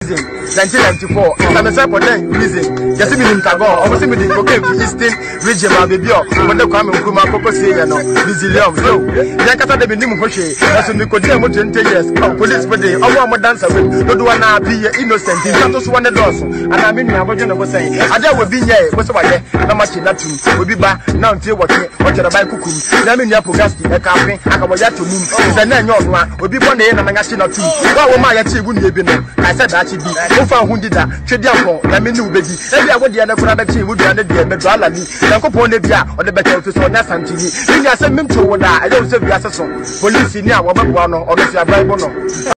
1994, I'm a for them reason. Just me in Tago, almost me the cocaine to Eastern region, my baby, when the Kwame Nkrumah purpose here, no, Bizillion. So, Yankata de Binim Hoshe, as we could do 20 years, police for the our dancer with, no do I be innocent, in Santos one dozen, and I mean, my version was saying, I dare will be here, what's over there, no much in that too, will be back now until what you're about to cook. I mean, Yapogasti, a campaign, I can watch to move, and then your one will be one day and I'm asking not two. What will my achieve wouldn't be? I said that she be. Who found who did that? Chediapo, I mean, new baby. Maybe I would the other for would be under the Medalani, Lancopon Nebia, or the better office or Nassan TV. Then I send him to what I don't say the assassin. Police in Yawa, or the Bible.